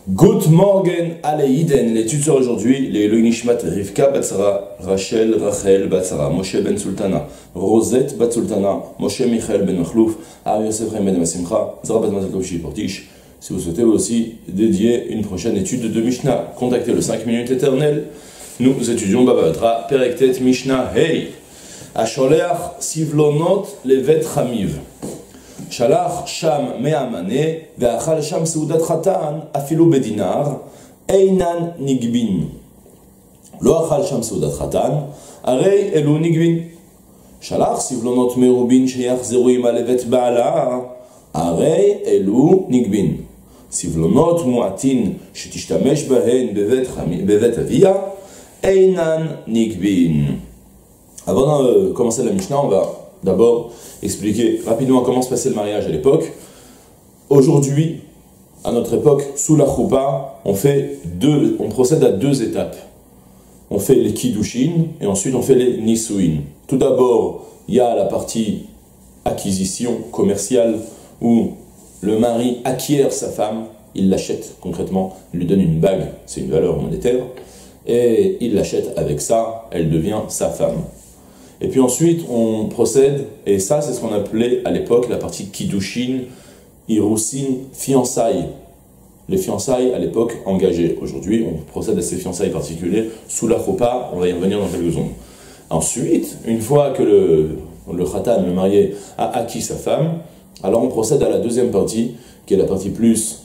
Good morning, Aleiden. L'étude sur aujourd'hui, les Elohim Nishmat Rivka Batsara, Rachel Batsara, Moshe Ben Sultana, Rosette Bat Sultana, Moshe Michael Ben Machlouf, Ari Yosef Ben Masimcha, Zara Bat Mazakovshi Portish. Si vous souhaitez aussi dédier une prochaine étude de Mishnah, contactez le 5 minutes éternel. Nous étudions Baba Batra, Perektet Mishnah Hey. Asholeach Sivlonot Levet Chamiv. שלח שם 100 מנה, ואכל שם סעודת חתן, אפילו בדינר, אינן נגבין. לא אכל שם סעודת חתן, הרי אלו נגבין. שלח סבלונות מרובין שיחזרו עמה לבית בעלה, הרי אלו נגבין. סבלונות מועטין שתשתמש בהן בבית אביה, אינן נגבין. Avant de commencer la Mishnah, on va d'abord expliquer rapidement comment se passait le mariage à l'époque. Aujourd'hui, à notre époque, sous la choupa, on procède à deux étapes. On fait les kiddushin et ensuite on fait les nisuin. Tout d'abord, il y a la partie acquisition commerciale où le mari acquiert sa femme, il l'achète concrètement, il lui donne une bague, c'est une valeur monétaire, et il l'achète avec ça, elle devient sa femme. Et puis ensuite, on procède, et ça, c'est ce qu'on appelait à l'époque la partie Kiddushin, Irusin, fiançailles. Les fiançailles, à l'époque, engagées. Aujourd'hui, on procède à ces fiançailles particulières sous la choupa, on va y revenir dans quelques secondes. Ensuite, une fois que le khatan, le marié, a acquis sa femme, alors on procède à la deuxième partie, qui est la partie plus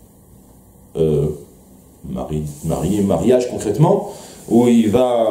mariage concrètement, où il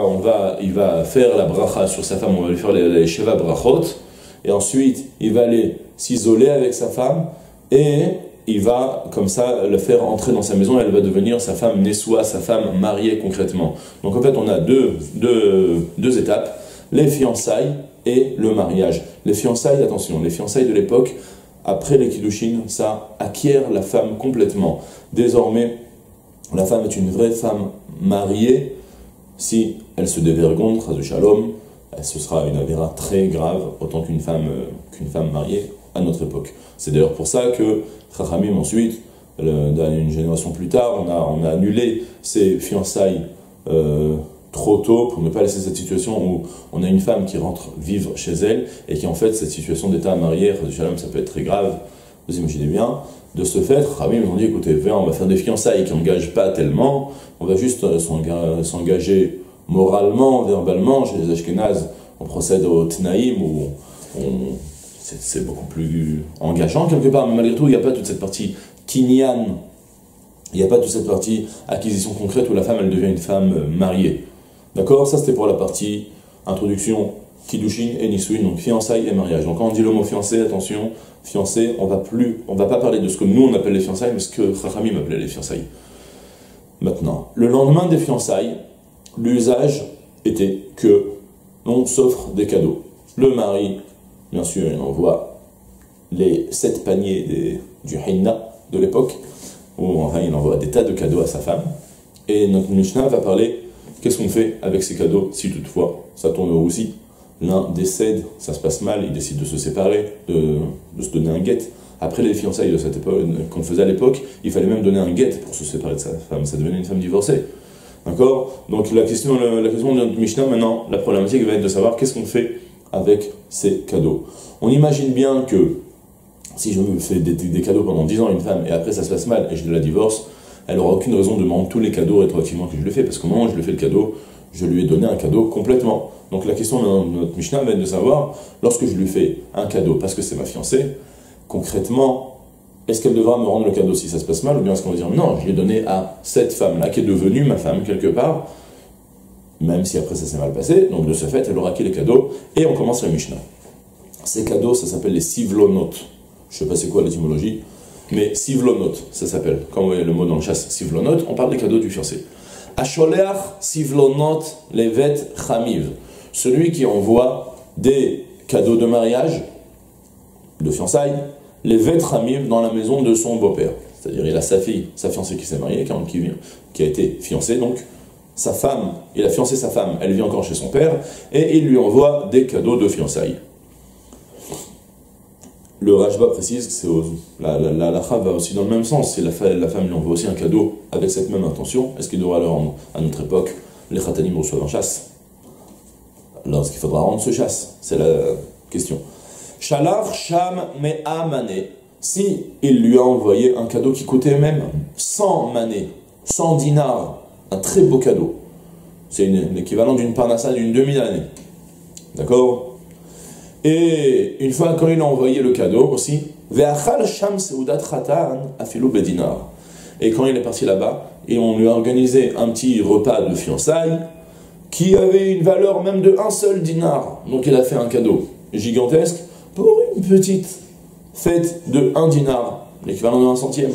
va faire la bracha sur sa femme, on va lui faire les sheva brachot, et ensuite il va aller s'isoler avec sa femme, et il va comme ça le faire entrer dans sa maison, elle va devenir sa femme nessoua, sa femme mariée concrètement. Donc en fait on a deux étapes, les fiançailles et le mariage. Les fiançailles, attention, les fiançailles de l'époque, après les kiddushin, ça acquiert la femme complètement. Désormais, la femme est une vraie femme mariée. Si elle se dévergonde, Chas Shalom, ce sera une avéra très grave, autant qu'une femme mariée à notre époque. C'est d'ailleurs pour ça que Chachamim ensuite, une génération plus tard, on a annulé ces fiançailles trop tôt pour ne pas laisser cette situation où on a une femme qui rentre vivre chez elle et qui en fait cette situation d'état marié, Chas Shalom, ça peut être très grave. Vous imaginez bien. De ce fait, Chachamim ils ont dit écoutez, on va faire des fiançailles qui n'engagent pas tellement, on va juste s'engager moralement, verbalement. Chez les Ashkénazes, on procède au Tnaïm où c'est beaucoup plus engageant quelque part, mais malgré tout, il n'y a pas toute cette partie kinyan, il n'y a pas toute cette partie acquisition concrète où la femme elle devient une femme mariée. D'accord? Ça c'était pour la partie introduction, kiddushin et nisuin, donc fiançailles et mariage. Donc quand on dit le mot fiancé, attention, fiancé, on va pas parler de ce que nous on appelle les fiançailles, mais ce que Chachamim appelait les fiançailles. Maintenant, le lendemain des fiançailles, l'usage était que l'on s'offre des cadeaux. Le mari, bien sûr, il envoie les 7 paniers du Hinna de l'époque, où enfin il envoie des tas de cadeaux à sa femme. Et notre Mishnah va parler qu'est-ce qu'on fait avec ces cadeaux, si toutefois ça tourne au roussi. L'un décède, ça se passe mal, il décide de se séparer, de se donner un guet. Après les fiançailles de cette époque, qu'on faisait à l'époque, il fallait même donner un guet pour se séparer de sa femme, ça devenait une femme divorcée. D'accord? Donc la question de notre Mishnah maintenant, la problématique va être de savoir qu'est-ce qu'on fait avec ces cadeaux. On imagine bien que si je me fais des cadeaux pendant 10 ans à une femme et après ça se passe mal et je la divorce, elle n'aura aucune raison de me rendre tous les cadeaux rétroactivement que je lui fais, parce qu'au moment où je lui fais le cadeau, je lui ai donné un cadeau complètement. Donc la question de notre Mishnah va être de savoir, lorsque je lui fais un cadeau parce que c'est ma fiancée, concrètement, est-ce qu'elle devra me rendre le cadeau si ça se passe mal, ou bien est-ce qu'on va dire non, je l'ai donné à cette femme-là qui est devenue ma femme quelque part, même si après ça s'est mal passé, donc de ce fait elle aura acquis les cadeaux, et on commence la Mishnah. Ces cadeaux, ça s'appelle les sivlonot. Je sais pas c'est quoi l'étymologie, mais sivlonot, ça s'appelle. Quand vous voyez le mot dans le chasse, sivlonot, on parle des cadeaux du fiancé. Asholeach sivlonot levet chamiv. Celui qui envoie des cadeaux de mariage, de fiançailles, les Vetramim dans la maison de son beau-père. C'est-à-dire il a sa fille, sa fiancée qui s'est mariée, qui a été fiancée, donc sa femme, il a fiancé sa femme, elle vit encore chez son père, et il lui envoie des cadeaux de fiançailles. le Rajba précise que la halakha va aussi dans le même sens. Si la femme lui envoie aussi un cadeau avec cette même intention, est-ce qu'il devra le rendre? À notre époque, les khatanim reçoivent un chasse. Alors, est-ce qu'il faudra rendre ce chasse? C'est la question. Shalach Sham Me'a Mané. Si il lui a envoyé un cadeau qui coûtait même 100 manées, 100 dinars, un très beau cadeau. C'est l'équivalent d'une parnassa d'une demi-année. D'accord? Et une fois quand il a envoyé le cadeau aussi, Ve'achal Sham Seudat Khatan Afilu Bedinar. Et quand il est parti là-bas, et on lui a organisé un petit repas de fiançailles qui avait une valeur même de un seul dinar. Donc il a fait un cadeau gigantesque pour une petite fête de 1 dinar, l'équivalent de 1 centième.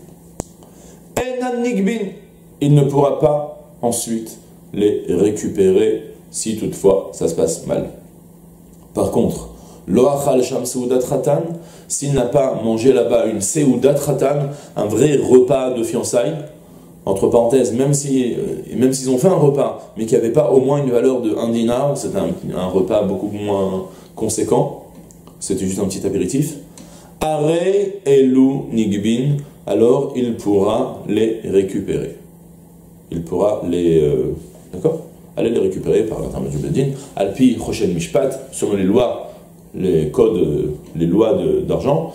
Enan Nigbin, il ne pourra pas ensuite les récupérer si toutefois ça se passe mal. Par contre, lo achal sham seudat khatan, s'il n'a pas mangé là-bas une seudat khatan, un vrai repas de fiançailles, entre parenthèses, même s'ils ont fait un repas, mais qui n'avait pas au moins une valeur de 1 dinar, c'était un repas beaucoup moins conséquent, c'était juste un petit apéritif, are elu nigbin, alors il pourra les récupérer. Il pourra les... d'accord, aller les récupérer par l'intermédiaire du Bedin, alpi choshen mishpat, selon les lois, les codes, les lois d'argent,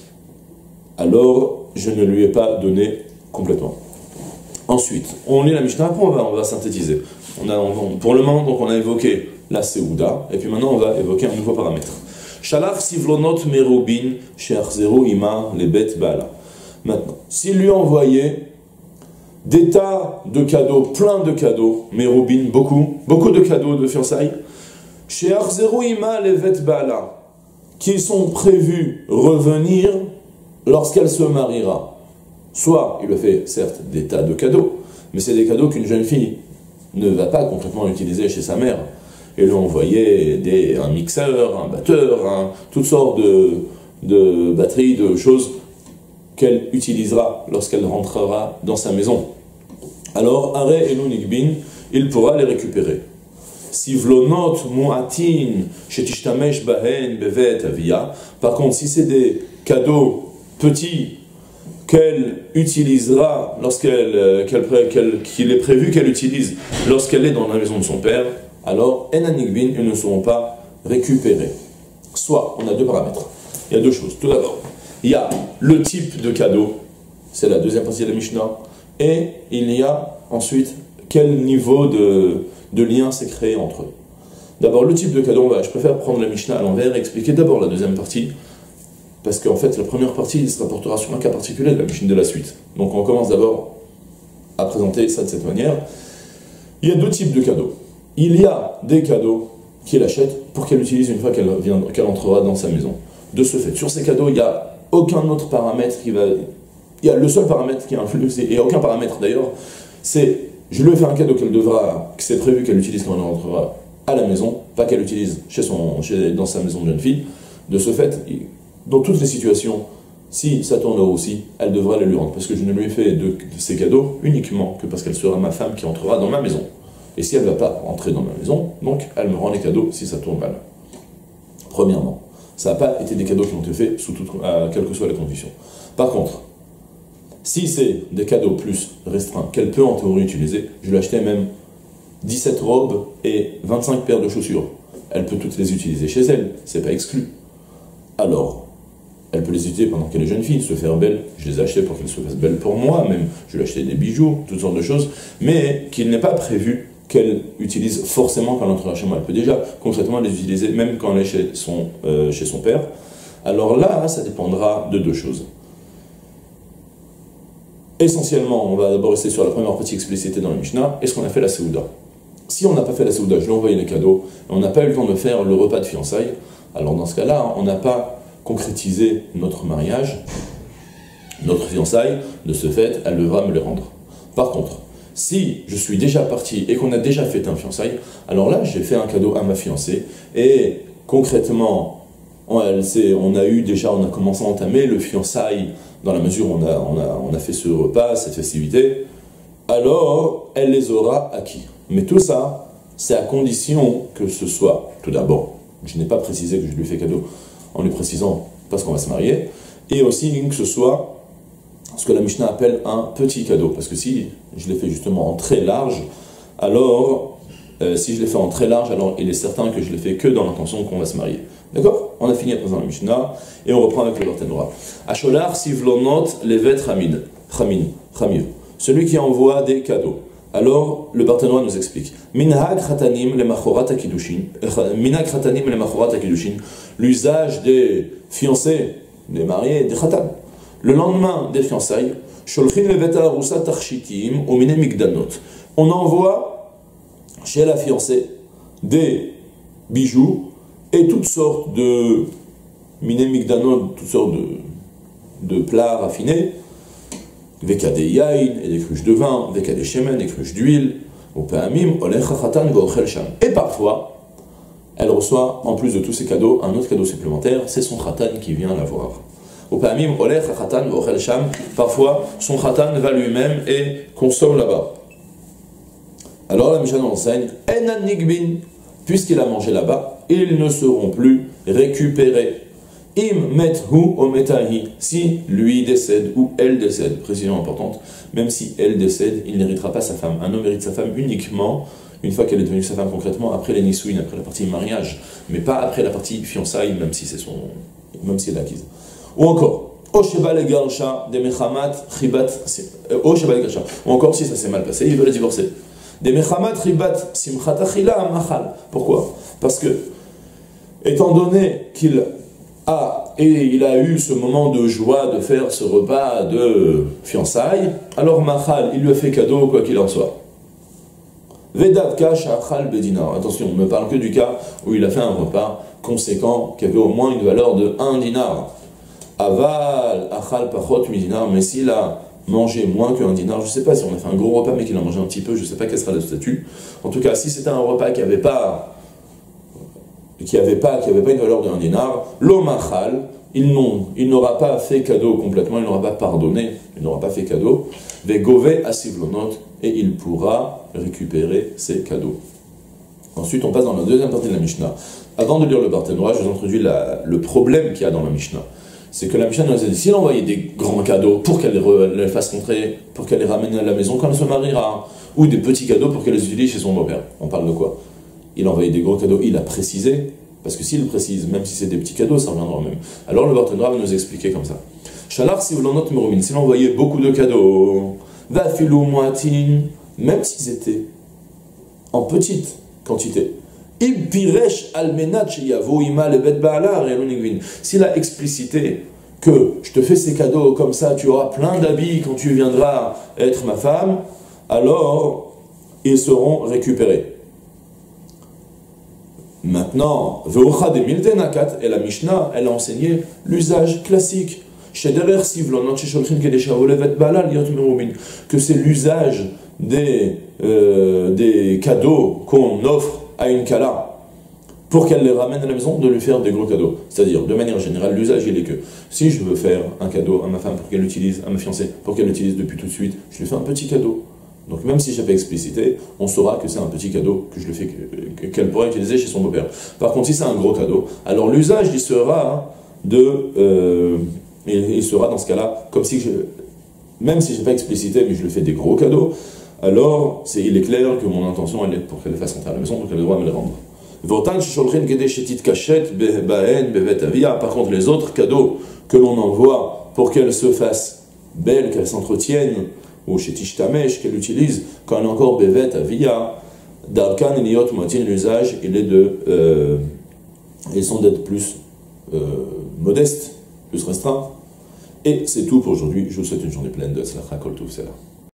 alors je ne lui ai pas donné complètement. Ensuite, on lit la Mishnah, après on va synthétiser. Pour le moment, donc, on a évoqué la Seouda, et puis maintenant on va évoquer un nouveau paramètre. Shalach sivlonot merubin she'achzeru ima lebet bala. Maintenant, s'il lui a envoyé des tas de cadeaux, plein de cadeaux, merubin, beaucoup de cadeaux de fiançailles, she'achzeru ima lebet bala, qui sont prévus revenir lorsqu'elle se mariera. Soit il lui fait certes des tas de cadeaux, mais c'est des cadeaux qu'une jeune fille ne va pas concrètement utiliser chez sa mère. Et lui envoyer un mixeur, un batteur, toutes sortes de batteries, de choses qu'elle utilisera lorsqu'elle rentrera dans sa maison. Alors, Are Elu Nigbin, il pourra les récupérer. Sivlonot mu'atin shetishtamesh bahen bevet avia. Par contre, si c'est des cadeaux petits qu'elle utilisera qu'il est prévu qu'elle utilise lorsqu'elle est dans la maison de son père, alors Enanigbin, ils ne seront pas récupérés. Soit, on a deux paramètres. Il y a deux choses. Tout d'abord, il y a le type de cadeau, c'est la deuxième partie de la Mishnah, et il y a ensuite quel niveau de lien s'est créé entre eux. D'abord, le type de cadeau, je préfère prendre la Mishnah à l'envers et expliquer d'abord la deuxième partie, parce qu'en fait, la première partie se rapportera sur un cas particulier de la Mishnah de la suite. Donc on commence d'abord à présenter ça de cette manière. Il y a deux types de cadeaux. Il y a des cadeaux qu'il achète pour qu'elle utilise une fois qu'elle entrera dans sa maison. De ce fait, sur ces cadeaux, il n'y a aucun autre paramètre qui va... Il y a le seul paramètre qui influe, et il n'y a aucun paramètre d'ailleurs, c'est je lui ai fait un cadeau que c'est prévu qu'elle utilise quand elle rentrera à la maison, pas qu'elle utilise dans sa maison de jeune fille. De ce fait, dans toutes les situations, si ça tourne aussi, elle devra les lui rendre. Parce que je ne lui ai fait de ces cadeaux uniquement que parce qu'elle sera ma femme qui entrera dans ma maison. Et si elle ne va pas entrer dans ma maison, donc elle me rend les cadeaux si ça tourne mal. Premièrement, ça n'a pas été des cadeaux qui ont été faits quelles que soient les conditions. Par contre, si c'est des cadeaux plus restreints, qu'elle peut en théorie utiliser, je lui ai acheté même 17 robes et 25 paires de chaussures. Elle peut toutes les utiliser chez elle, c'est pas exclu. Alors, elle peut les utiliser pendant qu'elle est jeune fille, se faire belle. Je les ai achetés pour qu'elle se fasse belle pour moi, même. Je lui ai acheté des bijoux, toutes sortes de choses, mais qu'il n'est pas prévu qu'elle utilise forcément quand elle entrera chez moi. Elle peut déjà concrètement les utiliser, même quand elle est chez son père. Alors là, ça dépendra de deux choses. Essentiellement, on va d'abord rester sur la première partie explicitée dans la Mishnah. Est-ce qu'on a fait la Seouda? Si on n'a pas fait la Seouda, je lui ai envoyé les cadeaux, et on n'a pas eu le temps de faire le repas de fiançailles, alors dans ce cas-là, on n'a pas concrétisé notre mariage, notre fiançailles. De ce fait, elle devra me les rendre. Par contre, si je suis déjà parti et qu'on a déjà fait un fiançailles, alors là, j'ai fait un cadeau à ma fiancée, et concrètement, on a commencé à entamer le fiançailles dans la mesure où on a fait ce repas, cette festivité, alors elle les aura acquis. Mais tout ça, c'est à condition que ce soit, tout d'abord, je n'ai pas précisé que je lui fais cadeau en lui précisant parce qu'on va se marier, et aussi que ce soit ce que la Mishnah appelle un petit cadeau, parce que si je l'ai fait justement en très large, alors, si je l'ai fait en très large, alors il est certain que je l'ai fait que dans l'intention qu'on va se marier. D'accord? On a fini à présent la Mishnah, et on reprend avec le Barthénois. Asholar sivlonot levet chamir. Celui qui envoie des cadeaux. Alors, le Barthénois nous explique. Minhag khatanim lemachorat akidushin. L'usage des fiancés, des mariés, des khatam. Le lendemain des fiançailles, sholchin levet arusa tarshitim ou mine migdanot. On envoie chez la fiancée des bijoux et toutes sortes de mine migdanot, toutes sortes de plats raffinés. Veka de yain et des cruches de vin, veka de shemen, des cruches d'huile, au pa'amim, olech hachatan v'ochel sham. Et parfois, elle reçoit, en plus de tous ces cadeaux, un autre cadeau supplémentaire, c'est son khatan qui vient la voir. Au pa'amim, olech hachatan v'ochel sham. Parfois, son khatan va lui-même et consomme là-bas. Alors la Mishnah enseigne, enan nigbin, puisqu'il a mangé là-bas, ils ne seront plus récupérés. Im methu o metahi, si lui décède ou elle décède, précision importante, même si elle décède, il n'héritera pas sa femme. Un homme hérite sa femme uniquement une fois qu'elle est devenue sa femme concrètement, après les nisouines, après la partie mariage, mais pas après la partie fiançailles, même si elle est acquise. Ou encore, o sheba le garsha de mechamat chibat, o sheba le garsha, ou encore si ça s'est mal passé, il veut la divorcer. De mechamat chibat simchat achila machal. Pourquoi? Parce que, étant donné qu'il il a eu ce moment de joie de faire ce repas de fiançailles, alors Machal, il lui a fait cadeau quoi qu'il en soit. Vedavka shachal bedinar. Attention, on ne me parle que du cas où il a fait un repas conséquent qui avait au moins une valeur de 1 dinar. Aval achal pachot midinar, mais s'il a mangé moins que 1 dinar, je ne sais pas si on a fait un gros repas mais qu'il a mangé un petit peu, je ne sais pas quel sera le statut. En tout cas, si c'était un repas qui n'avait pas une valeur de 1 dinar, l'omachal, il n'aura pas fait cadeau complètement, il n'aura pas pardonné, il n'aura pas fait cadeau, vegove asivlonot, et il pourra récupérer ses cadeaux. Ensuite, on passe dans la deuxième partie de la Mishnah. Avant de lire le Barthénois, je vous introduis le problème qu'il y a dans la Mishnah. C'est que la Mishnah nous a dit, s'il envoyait des grands cadeaux pour qu'elle les fasse rentrer, pour qu'elle les ramène à la maison quand elle se mariera, ou des petits cadeaux pour qu'elle les utilise chez son beau-père, on parle de quoi? Il a envoyé des gros cadeaux, il a précisé, parce que s'il précise, même si c'est des petits cadeaux, ça reviendra au même. Alors le Barthénois va nous expliquer comme ça. Shalar si vous l'en notez, s'il envoyait beaucoup de cadeaux, va filou moatin, même s'ils étaient en petite quantité. S'il a explicité que je te fais ces cadeaux comme ça, tu auras plein d'habits quand tu viendras être ma femme, alors ils seront récupérés. Maintenant, et la Mishnah, elle a enseigné l'usage classique. Que c'est l'usage des cadeaux qu'on offre à une kala pour qu'elle les ramène à la maison, de lui faire des gros cadeaux. C'est-à-dire, de manière générale, l'usage il est que si je veux faire un cadeau à ma femme pour qu'elle l'utilise, à ma fiancée pour qu'elle l'utilise depuis tout de suite, je lui fais un petit cadeau. Donc même si je n'ai pas explicité, on saura que c'est un petit cadeau que je lui fais, qu'elle pourra utiliser chez son beau-père. Par contre, si c'est un gros cadeau, alors l'usage il sera il sera dans ce cas-là, comme si même si je n'ai pas explicité, mais je lui fais des gros cadeaux, alors il est clair que mon intention elle est pour qu'elle les fasse rentrer à la maison, pour qu'elle ait le droit de me les rendre. Par contre, les autres cadeaux que l'on envoie pour qu'elle se fasse belle, qu'elle s'entretienne, ou chez Tishtamesh, qu'elle utilise quand elle est encore bevet avia, darkan et liot moitié, l'usage, ils sont d'être plus modestes, plus restreints. Et c'est tout pour aujourd'hui. Je vous souhaite une journée pleine de tzlacha kol tuv.